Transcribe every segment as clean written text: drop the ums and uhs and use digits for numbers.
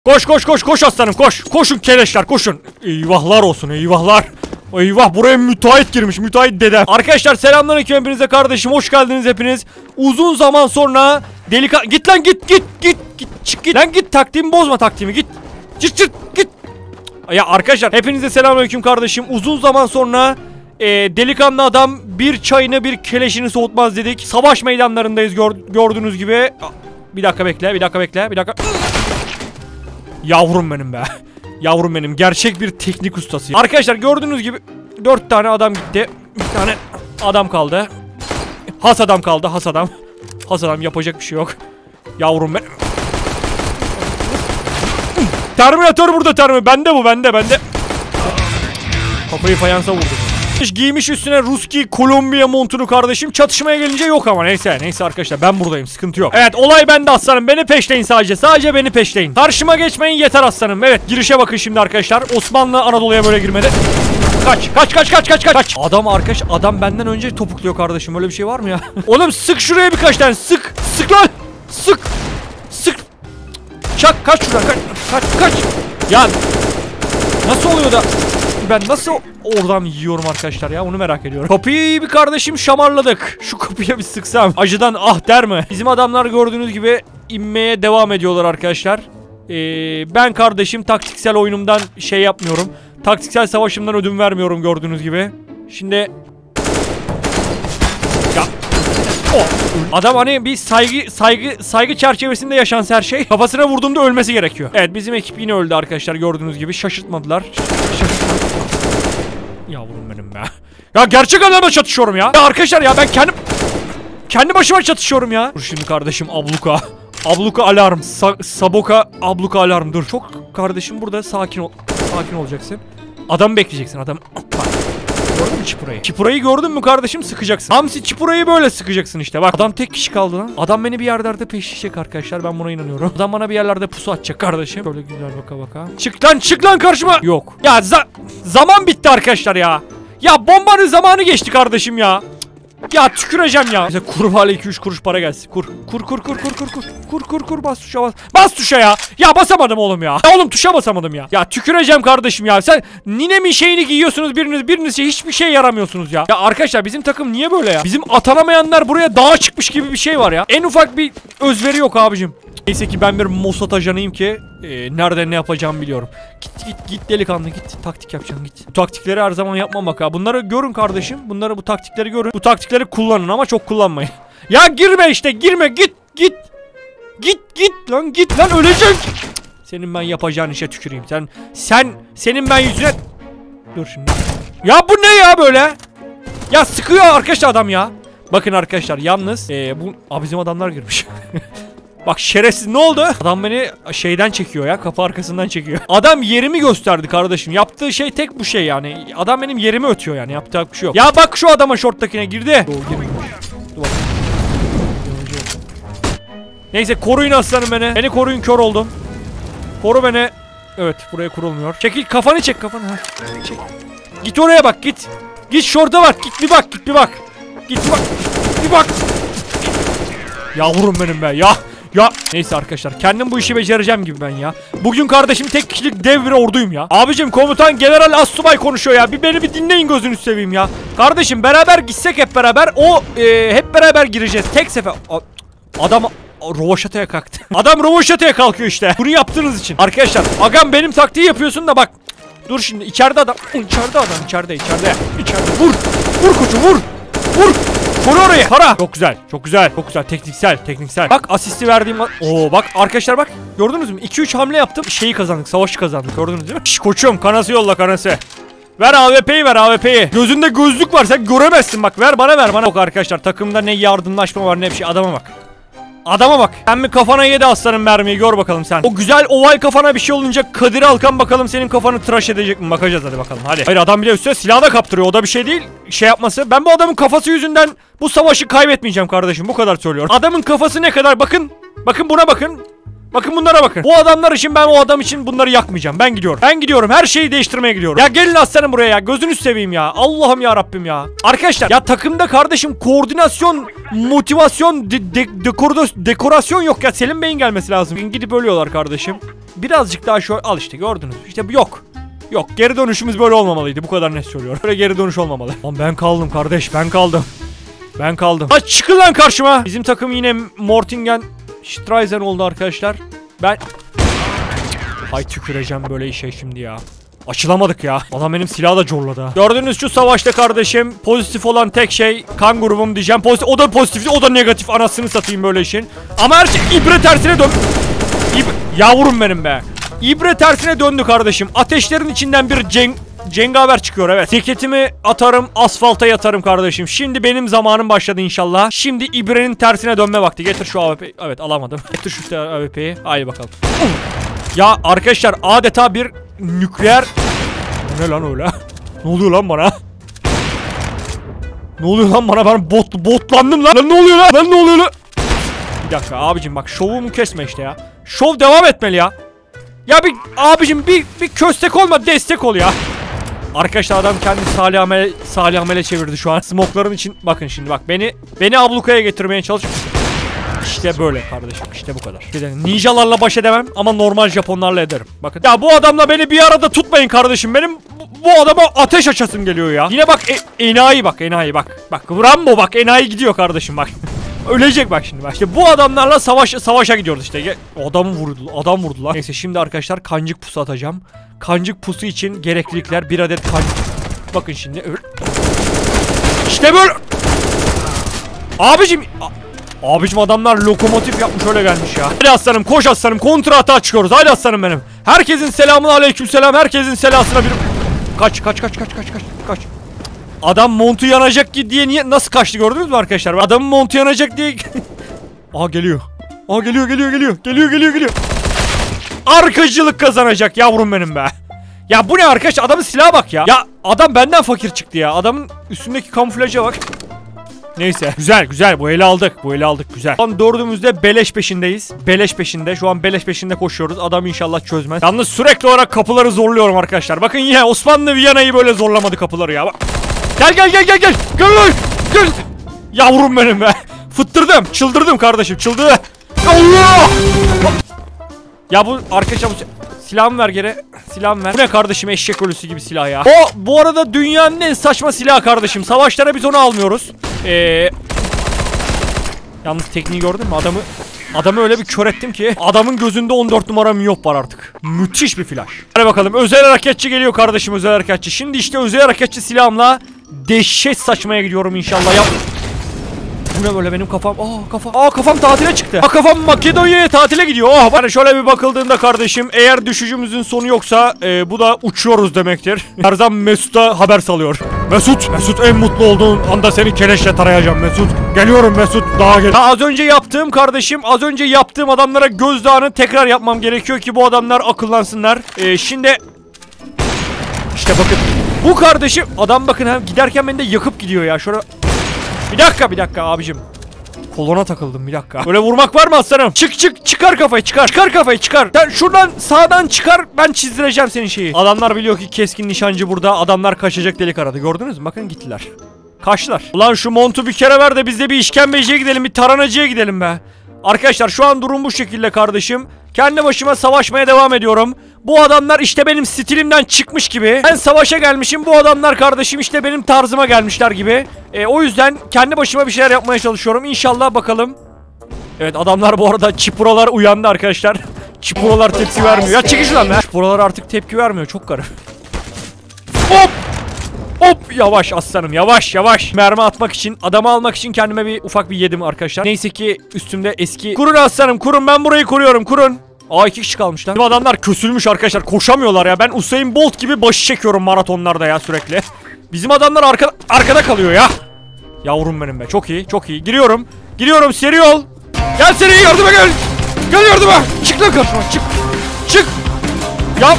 Koş koş koş koş aslanım koş. Koşun keleşler koşun. Eyvahlar olsun eyvahlar. Eyvah buraya müteahhit girmiş, müteahhit dedem. Arkadaşlar selamünaleyküm hepinize kardeşim, hoş geldiniz hepiniz. Uzun zaman sonra git lan git çık git lan, git taktiğimi bozma, taktiğimi git. Çık git. Ya arkadaşlar hepinize selamünaleyküm kardeşim. Uzun zaman sonra delikanlı adam bir çayını bir keleşini soğutmaz dedik. Savaş meydanlarındayız gördüğünüz gibi. Bir dakika bekle. Yavrum benim be. Yavrum benim, gerçek bir teknik ustasıyım. Arkadaşlar gördüğünüz gibi 4 tane adam gitti. Bir tane adam kaldı. Has adam kaldı, has adam. Has adam, yapacak bir şey yok. Yavrum ben. Terminator burada, Terminator. Bende. Kafayı fayansa vurdu. Giymiş üstüne Ruski Kolombiya montunu kardeşim. Çatışmaya gelince yok ama neyse arkadaşlar, ben buradayım, sıkıntı yok. Evet, olay bende aslanım, beni peşleyin sadece beni peşleyin. Karşıma geçmeyin yeter aslanım. Evet, girişe bakın şimdi arkadaşlar. Osmanlı Anadolu'ya böyle girmedi. Kaç. Adam benden önce topukluyor kardeşim, öyle bir şey var mı ya? Oğlum sık şuraya birkaç tane, sık lan. Sık. Çak, kaç şuradan, kaç. Ya nasıl oluyor da ben nasıl oradan yiyorum arkadaşlar ya, onu merak ediyorum. Kapıyı bir kardeşim şamarladık. Şu kapıya bir sıksam acıdan ah der mi? Bizim adamlar gördüğünüz gibi inmeye devam ediyorlar arkadaşlar. Ben kardeşim taktiksel oyunumdan şey yapmıyorum. Taktiksel savaşımdan ödün vermiyorum gördüğünüz gibi. Şimdi ya adam hani bir saygı çerçevesinde yaşansa her şey, kafasına vurduğumda ölmesi gerekiyor. Evet, bizim ekip yine öldü arkadaşlar gördüğünüz gibi. Şaşırtmadılar. Yavrum benim be. Ya gerçek adamla çatışıyorum ya. Ya arkadaşlar ya, ben kendi başıma çatışıyorum ya. Dur şimdi kardeşim, abluka alarm. Saboka abluka alarm. Dur çok kardeşim, burada sakin olacaksın. Adam bekleyeceksin, adam. Gördün mü çipurayı? Çipurayı gördün mü kardeşim, sıkacaksın. Hamsi çipurayı böyle sıkacaksın işte. Bak adam tek kişi kaldı lan. Adam beni bir yerlerde peşleyecek arkadaşlar, ben buna inanıyorum. Adam bana bir yerlerde pusu atacak kardeşim. Böyle güzel baka. Çık lan karşıma. Yok. Ya zaman bitti arkadaşlar ya. Ya bombanın zamanı geçti kardeşim ya. Ya tüküreceğim ya. Mesela kurbağayla 2-3 kuruş para gelsin. Kur. Bas tuşa ya. Ya basamadım oğlum ya. Oğlum tuşa basamadım ya. Ya tüküreceğim kardeşim ya. Sen ninemin şeyini giyiyorsunuz biriniz hiçbir şey yaramıyorsunuz ya. Ya arkadaşlar bizim takım niye böyle ya? Bizim atanamayanlar buraya dağa çıkmış gibi bir şey var ya. En ufak bir özveri yok abicim. Neyse ki ben bir Mossad ajanıyım ki nerede ne yapacağımı biliyorum. Git delikanlı, git taktik yapacaksın, git. Bu taktikleri her zaman yapmam bak ha. Bunları görün kardeşim. Bu taktikleri görün. Bu taktikleri kullanın ama çok kullanmayın. Ya girme git lan öleceksin. Senin ben yapacağın işe tüküreyim. Senin ben yüzüne. Dur şimdi. Ya bu ne ya böyle? Ya sıkıyor arkadaşlar adam ya. Bakın arkadaşlar yalnız bizim adamlar girmiş. Bak şerefsiz, ne oldu? Adam beni şeyden çekiyor ya, kapı arkasından çekiyor. Adam yerimi gösterdi kardeşim. Yaptığı şey tek bu şey yani. Adam benim yerimi ötüyor yani, yapacak bir şey yok. Ya bak şu adama, şorttakine girdi. Dur neyse, koruyun aslanım beni. Beni koruyun, kör oldum. Koru beni. Evet, buraya kurulmuyor. Çekil, kafanı çek kafanı. Çek. Git oraya bak, git. Git şorta bak, git bir bak. Yavrum benim be ya. Neyse arkadaşlar, kendim bu işi becereceğim gibi ben ya. Bugün kardeşim tek kişilik dev bir orduyum ya. Abicim komutan General Assubay konuşuyor ya. Beni bir dinleyin, gözünü seveyim ya. Kardeşim beraber gitsek hep beraber. Hep beraber gireceğiz tek sefer. Adam rovaşataya kalktı. Adam rovaşataya kalkıyor işte. Bunu yaptığınız için. Arkadaşlar agam benim taktiği yapıyorsun da bak. Dur şimdi, içeride adam. İçeride. Vur koçum vur. Koru oraya. Para. Çok güzel. Tekniksel. Bak asisti verdiğim. Bak arkadaşlar bak. Gördünüz mü? 2-3 hamle yaptım. Şeyi kazandık. Savaşı kazandık. Gördünüz değil mi? Şş, koçum kanası yolla, kanası. Ver AWP'yi. Gözünde gözlük var, sen göremezsin bak. Ver bana. Yok arkadaşlar, takımda ne yardımlaşma var ne bir şey. Adama bak. Sen mi kafana yedi aslanın mermiyi, gör bakalım sen. O güzel oval kafana bir şey olunca Kadir Alkan bakalım senin kafanı tıraş edecek mi? Bakacağız hadi bakalım hadi. Hayır, adam bile üstüne silah da kaptırıyor, o da bir şey değil. Şey yapması. Ben bu adamın kafası yüzünden bu savaşı kaybetmeyeceğim kardeşim, bu kadar söylüyorum. Adamın kafası ne kadar, bakın buna bakın. Bakın bunlara bakın. Bu adamlar için ben o adam için bunları yakmayacağım. Ben gidiyorum. Ben gidiyorum. Her şeyi değiştirmeye gidiyorum. Ya gelin aslanım buraya ya. Gözünü seveyim ya. Allah'ım ya Rabbim ya. Arkadaşlar ya takımda kardeşim koordinasyon, motivasyon, dekorasyon yok ya. Selim Bey'in gelmesi lazım. Gidip ölüyorlar kardeşim. Birazcık daha şöyle al işte gördünüz. İşte bu yok. Yok geri dönüşümüz böyle olmamalıydı. Bu kadar net söylüyorum. Böyle geri dönüş olmamalı. Lan ben kaldım kardeş. Ben kaldım. Ben kaldım. Hadi çıkın lan karşıma. Bizim takım yine Mortingen Streisen oldu arkadaşlar. Ben... Ay tüküreceğim böyle işe şimdi ya. Açılamadık ya. Adam benim silahı da zorladı. Gördüğünüz şu savaşta kardeşim pozitif olan tek şey kan grubum diyeceğim. Pozitif, o da pozitif, o da negatif. Anasını satayım böyle işin. Ama her şey ibre tersine dön. Yavrum benim be. İbre tersine döndü kardeşim. Ateşlerin içinden bir cengaver çıkıyor evet. Ceketimi atarım, asfalta yatarım kardeşim. Şimdi benim zamanım başladı inşallah. Şimdi ibrenin tersine dönme vakti. Getir şu AWP'yi. Evet alamadım. Getir şu AWP'yi. Haydi bakalım. Ya arkadaşlar adeta bir nükleer... Ne lan öyle? Ne oluyor lan bana? Ne oluyor lan bana? Ben botlandım lan. Lan ne oluyor lan? Lan ne oluyor lan? Bir dakika abicim bak şovumu kesme işte ya. Şov devam etmeli ya. Ya bir abicim bir köstek olma destek ol ya. Arkadaşlar adam kendini salih amele çevirdi şu an. Smokların için bakın şimdi bak beni ablukaya getirmeye çalışıyor. İşte böyle kardeşim işte bu kadar. Ninjalarla baş edemem ama normal Japonlarla ederim. Bakın. Ya bu adamla beni bir arada tutmayın kardeşim. Benim bu adama ateş açasım geliyor ya. Yine bak enayi bak enayi bak. Bak Rambo bak enayi gidiyor kardeşim bak. Ölecek bak şimdi bak. İşte bu adamlarla savaşa gidiyoruz işte. Adam vurdu lan. Neyse şimdi arkadaşlar kancık pusu atacağım. Kancık pusu için gereklilikler bir adet kancık. Bakın şimdi. İşte böyle. Abicim adamlar lokomotif yapmış öyle gelmiş ya. Hadi aslanım koş aslanım kontra atağa çıkıyoruz. Hadi aslanım benim. Herkesin selamın aleykümselam. Herkesin selasına bir... Kaç. Adam montu yanacak ki diye niye nasıl kaçtı gördünüz mü arkadaşlar? Adamın montu yanacak diye... geliyor. Geliyor. Arkacılık kazanacak yavrum benim be. Ya bu ne arkadaş? Adamın silaha bak ya. Ya adam benden fakir çıktı ya. Adamın üstündeki kamuflaja bak. Neyse güzel bu eli aldık güzel. Şu an dördümüzde beleş peşindeyiz. Şu an beleş peşinde koşuyoruz. Adam inşallah çözmez. Yalnız sürekli olarak kapıları zorluyorum arkadaşlar. Bakın yine Osmanlı Viyana'yı böyle zorlamadı kapıları ya. Bak. Gel. Yavrum benim be. Fıttırdım çıldırdım kardeşim çıldırdı. Allah. Ya bu arkadaşlar silahımı ver geri. Silahımı ver. Bu ne kardeşim eşek ölüsü gibi silah ya. O bu arada dünyanın en saçma silahı kardeşim. Savaşlara biz onu almıyoruz. Yalnız tekniği gördün mü? Adamı öyle bir kör ettim ki adamın gözünde 14 numara miyop var artık. Müthiş bir flash. Hadi bakalım özel harekatçı geliyor kardeşim özel harekatçı. Şimdi işte özel harekatçı silahımla dehşet saçmaya gidiyorum inşallah. Yap. Bu ne böyle benim kafam? Kafam tatile çıktı. Kafam Makedonya'ya tatile gidiyor. Hani şöyle bir bakıldığında kardeşim eğer düşüşümüzün sonu yoksa bu da uçuyoruz demektir. Her zaman Mesut'a haber salıyor. Mesut en mutlu olduğun anda seni keleşle tarayacağım Mesut. Geliyorum Mesut daha gel. Az önce yaptığım adamlara gözdağını tekrar yapmam gerekiyor ki bu adamlar akıllansınlar. Şimdi işte bakın bu kardeşim adam bakın ha giderken beni de yakıp gidiyor ya. Şöyle bir dakika abicim. Kolona takıldım bir dakika. Öyle vurmak var mı aslanım? Çıkar kafayı çıkar. Sen şuradan sağdan çıkar ben çizdireceğim senin şeyi. Adamlar biliyor ki keskin nişancı burada. Adamlar kaçacak delik aradı gördünüz mü? Bakın gittiler. Kaçtılar. Ulan şu montu bir kere ver de biz de bir işkembeciye gidelim bir taranacıya gidelim be. Arkadaşlar şu an durum bu şekilde kardeşim. Kendi başıma savaşmaya devam ediyorum. Bu adamlar işte benim stilimden çıkmış gibi. Ben savaşa gelmişim. Bu adamlar kardeşim işte benim tarzıma gelmişler gibi. O yüzden kendi başıma bir şeyler yapmaya çalışıyorum. İnşallah bakalım. Evet adamlar bu arada çipuralar uyandı arkadaşlar. Çipuralar tepki vermiyor. Ya çekil şuradan be. Çipuralar artık tepki vermiyor. Çok garip. Hop yavaş aslanım yavaş. Mermi atmak için adamı almak için kendime ufak bir yedim arkadaşlar. Neyse ki üstümde eski. Kurun aslanım kurun ben burayı kuruyorum kurun. 2 kişi kalmış lan. Bizim adamlar kösülmüş arkadaşlar koşamıyorlar ya. Ben Usain Bolt gibi başı çekiyorum maratonlarda ya sürekli. Bizim adamlar arkada kalıyor ya. Yavrum benim be çok iyi. Giriyorum seri ol. Gel seri yardıma gel. Gel yardıma. Çık lan karşıma çık. Yap.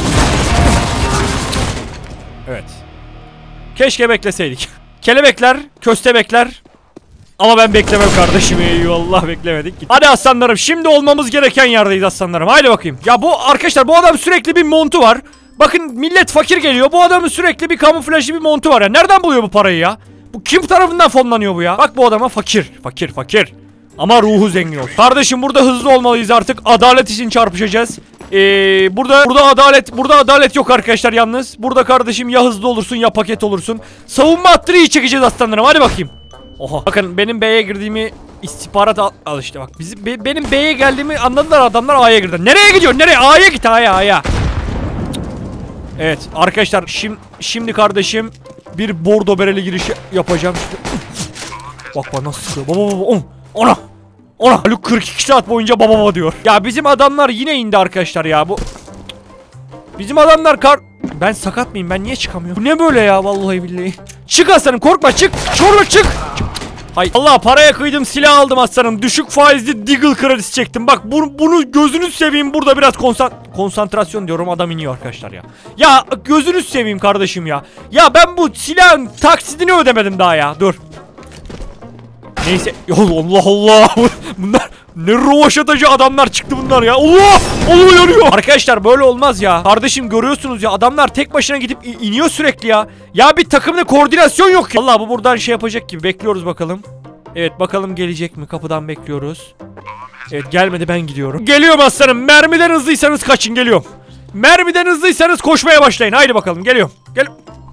Evet. Keşke bekleseydik. Kelebekler, köstebekler Ama ben beklemem kardeşim. Eyvallah, beklemedik. Hadi aslanlarım, şimdi olmamız gereken yerdeyiz aslanlarım. Haydi bakayım. Ya bu arkadaşlar, bu adam sürekli bir montu var. Bakın millet fakir geliyor. Bu adamın sürekli bir kamuflajlı bir montu var ya. Nereden buluyor bu parayı ya? Bu kim tarafından fonlanıyor bu ya? Bak bu adama fakir. Fakir. Ama ruhu zengin olsun. Kardeşim burada hızlı olmalıyız artık. Adalet için çarpışacağız. Burada adalet yok arkadaşlar yalnız. Burada kardeşim ya hızlı olursun ya paket olursun. Savunma hattını iyi çekeceğiz aslanlarım. Hadi bakayım. Oha. Bakın benim B'ye girdiğimi istihbarat al işte bak. Benim B'ye geldiğimi anladılar adamlar, A'ya girdi. Nereye gidiyor? Nereye? A'ya git, A'ya. Evet arkadaşlar, şimdi kardeşim bir bordo bereli girişi yapacağım. Bak nasıl sıkıyor. Baba. Ona. Haluk 42 saat boyunca baba diyor. Ya bizim adamlar yine indi arkadaşlar ya. Bizim adamlar Ben sakat mıyım? Ben niye çıkamıyorum? Bu ne böyle ya, vallahi billahi. Çık aslanım, korkma, çık. Çorba çık. Hay Allah, paraya kıydım, silah aldım aslanım. Düşük faizli Deagle kredisi çektim. Bak bunu gözünüz seveyim, burada biraz konsantrasyon diyorum, adam iniyor arkadaşlar ya. Ya gözünüz seveyim kardeşim ya. Ya ben bu silahın taksidini ödemedim daha ya. Dur. Neyse. Allah. Bunlar ne rovaşatacı adamlar çıktı bunlar ya. Allah yanıyor. Arkadaşlar böyle olmaz ya. Kardeşim görüyorsunuz ya, adamlar tek başına gidip iniyor sürekli ya. Ya bir takımda koordinasyon yok ya. Allah, bu buradan şey yapacak gibi, bekliyoruz bakalım. Evet bakalım gelecek mi, kapıdan bekliyoruz. Evet gelmedi, ben gidiyorum. Geliyorum aslanım, mermiden hızlıysanız kaçın, geliyorum. Mermiden hızlıysanız koşmaya başlayın, haydi bakalım, geliyorum. Gel.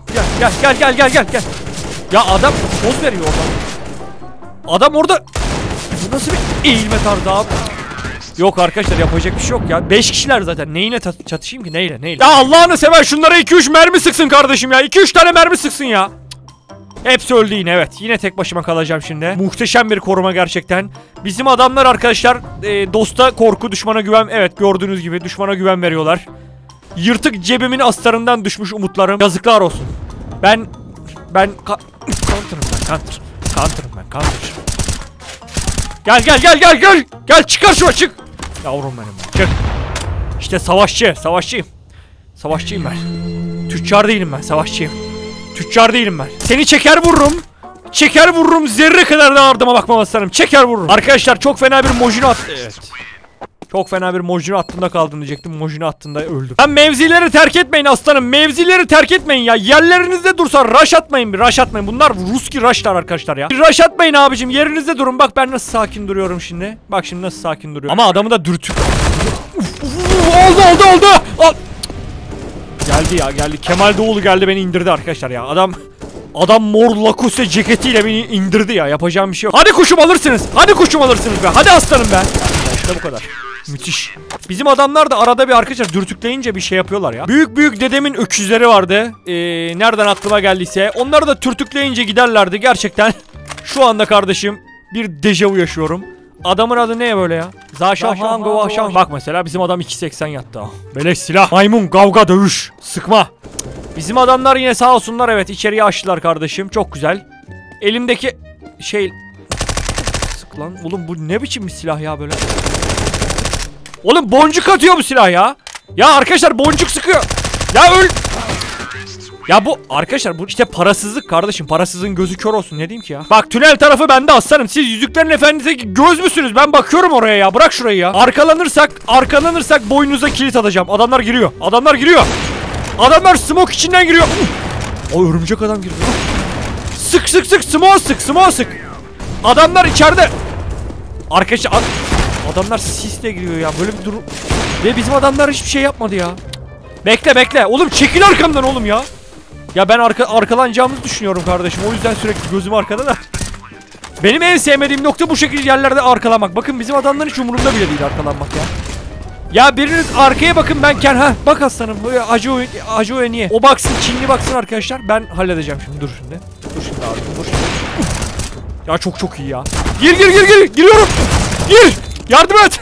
Ya adam poz veriyor oradan. Adam orada. Bu nasıl bir eğilme tarzı abi? Yok arkadaşlar, yapacak bir şey yok ya. 5 kişiler zaten. Neyine çatışayım ki? Neyle? Ya Allah'ını sever, şunlara 2-3 mermi sıksın kardeşim ya. 2-3 tane mermi sıksın ya. Hepsi öldü yine, evet. Yine tek başıma kalacağım şimdi. Muhteşem bir koruma gerçekten. Bizim adamlar arkadaşlar dosta korku, düşmana güven. Evet gördüğünüz gibi düşmana güven veriyorlar. Yırtık cebimin astarından düşmüş umutlarım. Yazıklar olsun. Ben counter'ım ben. Gel çıkar şuna, çık. Yavrum benim, çık. İşte savaşçıyım. Savaşçıyım ben. Tüccar değilim ben, savaşçıyım. Tüccar değilim ben. Seni çeker vururum. Zerre kadar da ardıma bakmam aslanım. Çeker vururum. Arkadaşlar çok fena bir mojino attı. Evet. Çok fena bir mojino hattında kaldım diyecektim. Mojino hattında öldüm. Ben mevzileri terk etmeyin aslanım. Mevzileri terk etmeyin ya. Yerlerinizde dursa rush atmayın. Bunlar Ruski rushlar arkadaşlar ya. Rush atmayın abicim. Yerinizde durun. Bak ben nasıl sakin duruyorum şimdi. Bak şimdi nasıl sakin duruyorum. Ama adamı da dürtük. Oldu. Geldi. Kemal Doğulu geldi, beni indirdi arkadaşlar ya. Adam mor Lacoste ceketiyle beni indirdi ya. Yapacağım bir şey yok. Hadi kuşum alırsınız be. Hadi aslanım be. İşte bu kadar. Müthiş. Bizim adamlar da arada bir arkadaşlar dürtükleyince bir şey yapıyorlar ya. Büyük dedemin öküzleri vardı. Nereden aklıma geldiyse. Onları da türtükleyince giderlerdi. Gerçekten şu anda kardeşim bir dejavu yaşıyorum. Adamın adı ne böyle ya? Zaşan. Bak mesela bizim adam 2.80 yattı. Beleş silah. Maymun, kavga, dövüş. Sıkma. Bizim adamlar yine sağ olsunlar, evet içeriye açtılar kardeşim. Çok güzel. Elimdeki şey... Sık lan. Oğlum bu ne biçim bir silah ya böyle? Oğlum boncuk atıyor bu silah ya. Ya arkadaşlar boncuk sıkıyor. Ya öl. Ya bu arkadaşlar, bu işte parasızlık kardeşim. Parasızın gözü kör olsun, ne diyeyim ki ya. Bak tünel tarafı bende aslanım. Siz Yüzüklerin Efendisi'ndeki göz müsünüz? Ben bakıyorum oraya ya. Bırak şurayı ya. Arkalanırsak boynunuza kilit atacağım. Adamlar giriyor. Adamlar smoke içinden giriyor. O örümcek adam giriyor. Sık. Smoke sık. Adamlar içeride. Arkadaşlar adamlar sisle giriyor ya. Böyle bir durum. Ve bizim adamlar hiçbir şey yapmadı ya. Bekle. Oğlum çekil arkamdan oğlum ya. Ya ben arkalanacağımızı düşünüyorum kardeşim. O yüzden sürekli gözüm arkada da. Benim en sevmediğim nokta bu şekilde yerlerde arkalamak. Bakın bizim adamların hiç umurumda bile değil arkalanmak ya. Ya biriniz arkaya bakın, ben bak aslanım. Acı niye? O baksın, Çinli baksın arkadaşlar. Ben halledeceğim şimdi. Dur şimdi abi. Dur. Ya çok iyi ya. Gir. Giriyorum. Gir. Yardım et.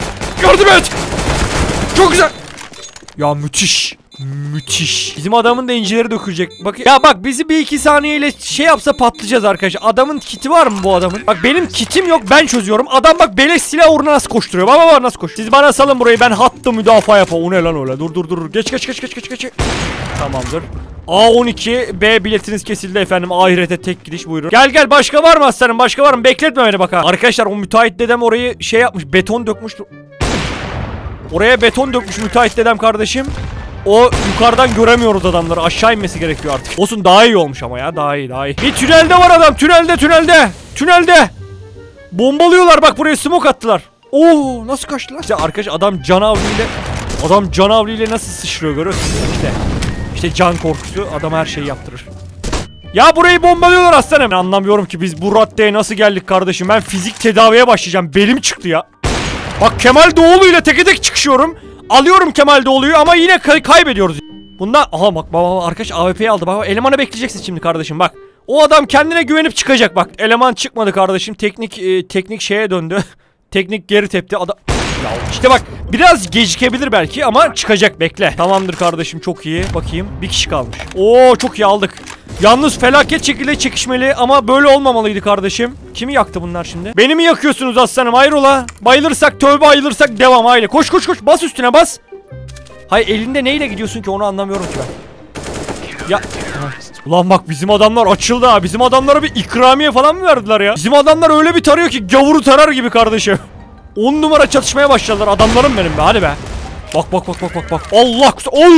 Çok güzel. Ya müthiş. Bizim adamın da incileri dökülecek. Bak ya, bak bizi 1-2 saniyeyle şey yapsa patlayacağız arkadaşlar. Adamın kiti var mı bu adamın? Bak benim kitim yok, ben çözüyorum. Adam bak beleş silah uğruna nasıl koşturuyor. Bak nasıl koşuyor. Siz bana salın burayı, ben hattı müdafaa yapayım. O ne lan öyle? Dur. Geç. Tamamdır. A12 B biletiniz kesildi efendim. Ahirete tek gidiş, buyurun. Gel gel, başka var mı aslanım, başka var mı? Bekletme beni bak ha. Arkadaşlar o müteahhit dedem orayı şey yapmış, beton dökmüş. Oraya beton dökmüş müteahhit dedem kardeşim. O yukarıdan göremiyoruz adamları, aşağı inmesi gerekiyor artık. Olsun, daha iyi olmuş ama ya, daha iyi. Bir tünelde var adam, tünelde. Bombalıyorlar bak, buraya smoke attılar. Oo, nasıl kaçtılar? İşte arkadaş adam canavliyle nasıl sıçrıyor görüyorsunuz işte can korkusu adam her şeyi yaptırır. Ya burayı bombalıyorlar aslanım. Ben anlamıyorum ki biz bu raddeye nasıl geldik kardeşim. Ben fizik tedaviye başlayacağım, belim çıktı ya. Bak Kemal Doğulu ile teke tek çıkışıyorum. Alıyorum Kemal Doğulu'yu ama yine kaybediyoruz. Bunda aha bak baba arkadaş AWP'yi aldı. Bak elemanı bekleyeceksin şimdi kardeşim bak. O adam kendine güvenip çıkacak bak. Eleman çıkmadı kardeşim. Teknik şeye döndü. Teknik geri tepti. Adam ya işte bak biraz gecikebilir belki ama çıkacak, bekle. Tamamdır kardeşim, çok iyi. Bakayım bir kişi kalmış. Oo çok iyi aldık. Yalnız felaket şekilde çekişmeli ama böyle olmamalıydı kardeşim. Kimi yaktı bunlar şimdi? Beni mi yakıyorsunuz aslanım, hayrola? Bayılırsak tövbe, ayılırsak devam aile. Koş bas üstüne bas. Hayır elinde neyle gidiyorsun ki, onu anlamıyorum ki ben. Ya ulan bak bizim adamlar açıldı ha. Bizim adamlara bir ikramiye falan mı verdiler ya? Bizim adamlar öyle bir tarıyor ki gavuru tarar gibi kardeşim. 10 numara çatışmaya başladılar adamlarım benim be, hadi be. Bak. Allah.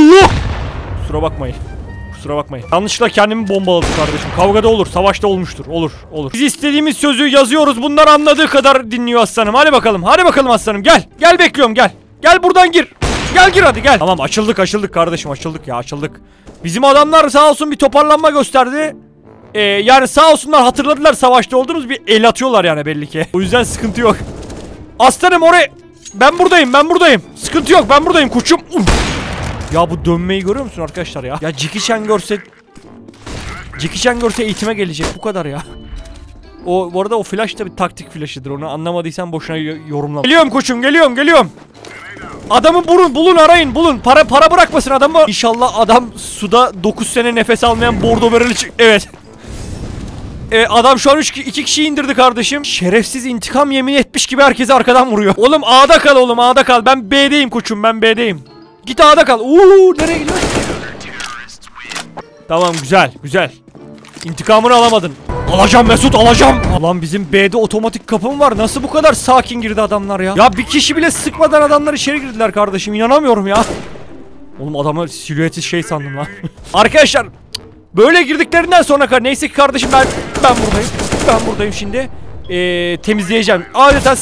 Kusura bakmayın. Yanlışlıkla kendimi bombaladım kardeşim. Kavgada olur, savaşta olmuştur. Olur. Biz istediğimiz sözü yazıyoruz. Bunlar anladığı kadar dinliyor aslanım. Hadi bakalım aslanım. Gel bekliyorum, gel. Gel buradan gir. Gir hadi gel. Tamam açıldık kardeşim, açıldık. Bizim adamlar sağ olsun bir toparlanma gösterdi. Yani sağ olsunlar, hatırladılar savaşta olduğumuz, bir el atıyorlar yani belli ki. O yüzden sıkıntı yok. Aslanım oraya. Ben buradayım. Sıkıntı yok, ben buradayım koçum. Ya bu dönmeyi görüyor musun arkadaşlar ya? Ya Jackie Chan görse eğitime gelecek, bu kadar ya. Bu arada o flash da bir taktik flashıdır, onu anlamadıysan boşuna yorumlama. Geliyorum koçum, geliyorum. Adamı bulun, arayın. Para bırakmasın adamı. İnşallah adam suda 9 sene nefes almayan bordo bereli evet. Adam şu an 2 kişiyi indirdi kardeşim. Şerefsiz intikam yemin etmiş gibi herkesi arkadan vuruyor. Oğlum A'da kal. Ben B'deyim koçum, Git A'da kal. Nereye gidiyorsun? Tamam güzel. İntikamını alamadın. Alacağım Mesut, alacağım. Lan bizim B'de otomatik kapı mı var? Nasıl bu kadar sakin girdi adamlar ya? Ya bir kişi bile sıkmadan adamlar içeri girdiler kardeşim. İnanamıyorum ya. Oğlum adamı silüeti şey sandım lan. Arkadaşlar böyle girdiklerinden sonra neyse ki kardeşim ben buradayım şimdi. Temizleyeceğim. Adeta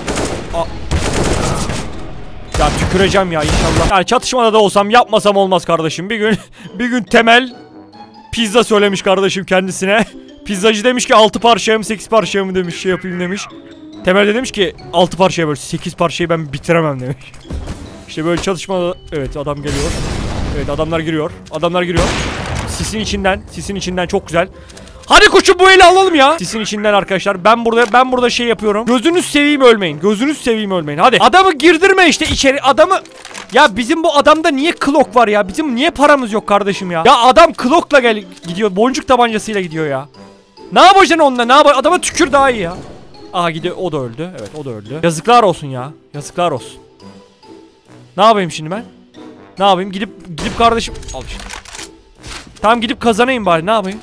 ya tüküreceğim ya inşallah. Yani çatışmada da olsam yapmasam olmaz kardeşim. Bir gün Temel pizza söylemiş kardeşim kendisine. Pizzacı demiş ki 6 parçaya mı 8 parçaya mı demiş, şey yapayım demiş. Temel de demiş ki 6 parçaya böl, 8 parçayı ben bitiremem demiş. İşte böyle çatışmada evet adam geliyor. Evet adamlar giriyor. Sisin içinden çok güzel. Hadi koçum bu eli alalım ya. Sisin içinden arkadaşlar. Ben burada şey yapıyorum. Gözünüz seveyim ölmeyin. Hadi. Adamı girdirme işte içeri. Ya bizim bu adamda niye Glock var ya? Bizim niye paramız yok kardeşim ya? Ya adam Glock'la gidiyor. Boncuk tabancasıyla gidiyor ya. Ne yapacaksın onunla? Adama tükür daha iyi ya. Aha gidiyor. O da öldü. Evet o da öldü. Yazıklar olsun ya. Ne yapayım şimdi ben? Ne yapayım? Gidip kardeşim. Al işte. Tamam gidip kazanayım bari. Ne yapayım?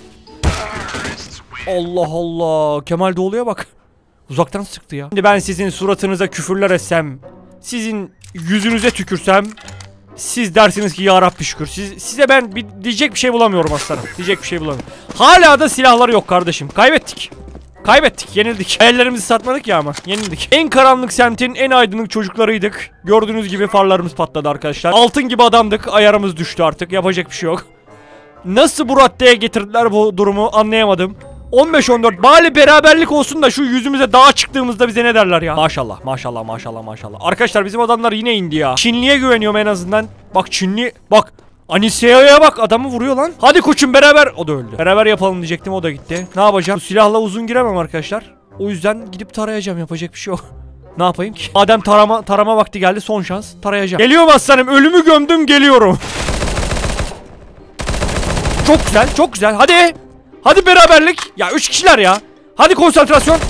Allah. Kemal Doğulu'ya bak. Uzaktan sıktı ya. Şimdi ben sizin suratınıza küfürler etsem, sizin yüzünüze tükürsem, siz dersiniz ki ya Rabbi şükür. Size ben diyecek bir şey bulamıyorum aslanım. Hala da silahları yok kardeşim. Kaybettik, yenildik. Ellerimizi satmadık ya ama yenildik. En karanlık semtin en aydınlık çocuklarıydık. Gördüğünüz gibi farlarımız patladı arkadaşlar. Altın gibi adamdık, ayarımız düştü artık. Yapacak bir şey yok. Nasıl bu raddeye getirdiler bu durumu anlayamadım. 15-14 bari beraberlik olsun da şu yüzümüze dağa çıktığımızda bize ne derler ya. Maşallah. Arkadaşlar bizim adamlar yine indi ya. Çinli'ye güveniyorum en azından. Bak Çinli bak. Aniseo'ya bak, adamı vuruyor lan. Hadi koçum beraber. O da öldü. Beraber yapalım diyecektim, o da gitti. Ne yapacağım? Bu silahla uzun giremem arkadaşlar. O yüzden gidip tarayacağım, yapacak bir şey yok. Ne yapayım ki? Madem tarama vakti geldi, son şans tarayacağım. Geliyorum aslanım, ölümü gömdüm, geliyorum. Çok güzel. Hadi beraberlik. Ya 3 kişiler ya. Hadi konsantrasyon.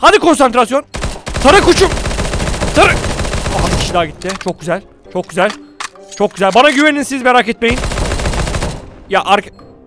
Tara koçum. Tara. Aha bir kişi daha gitti. Çok güzel. Bana güvenin, siz merak etmeyin. Ya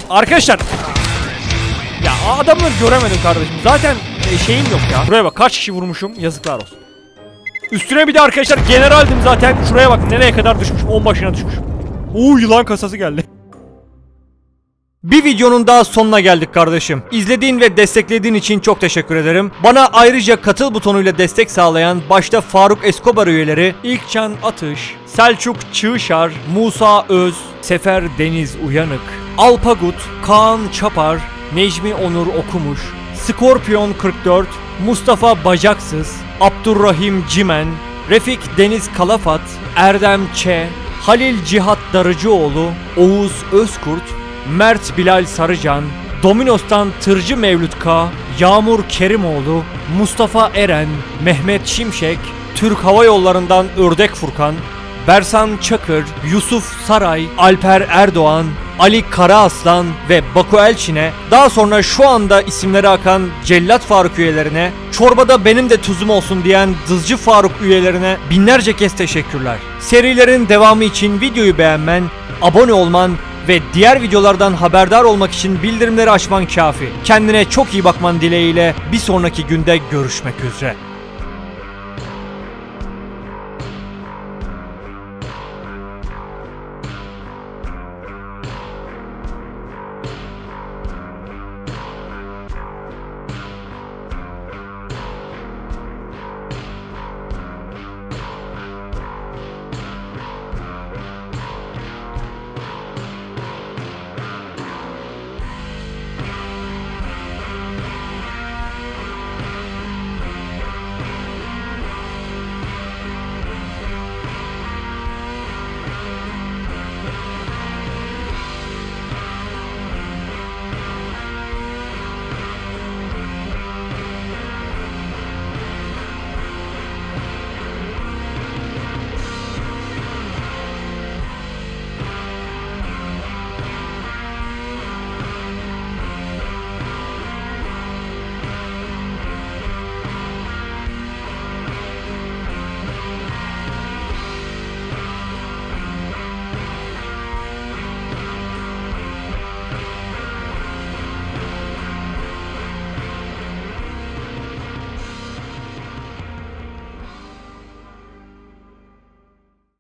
Arkadaşlar. Ya adamları göremedim kardeşim. Zaten şeyim yok ya. Buraya bak kaç kişi vurmuşum. Yazıklar olsun. Üstüne bir de arkadaşlar generaldim zaten. Şuraya bak nereye kadar düşmüşüm. 10 başına düşmüşüm. Yılan kasası geldi. Bir videonun daha sonuna geldik kardeşim. İzlediğin ve desteklediğin için çok teşekkür ederim. Bana ayrıca katıl butonuyla destek sağlayan başta Faruk Escobar üyeleri İlkcan Atış, Selçuk Çığışar, Musa Öz, Sefer Deniz Uyanık, Alpagut, Kaan Çapar, Necmi Onur Okumuş, Skorpion 44, Mustafa Bacaksız, Abdurrahim Cimen, Refik Deniz Kalafat, Erdem Ç, Halil Cihat Darıcıoğlu, Oğuz Özkurt, Mert Bilal Sarıcan, Dominos'tan Tırcı Mevlüt K, Yağmur Kerimoğlu, Mustafa Eren, Mehmet Şimşek, Türk Hava Yolları'ndan Ördek Furkan, Bersan Çakır, Yusuf Saray, Alper Erdoğan, Ali Karaaslan ve Baku Elçin'e, daha sonra şu anda isimleri akan Cellat Faruk üyelerine, çorbada benim de tuzum olsun diyen Dızcı Faruk üyelerine binlerce kez teşekkürler. Serilerin devamı için videoyu beğenmen, abone olman ve diğer videolardan haberdar olmak için bildirimleri açman kafi. Kendine çok iyi bakman dileğiyle bir sonraki günde görüşmek üzere.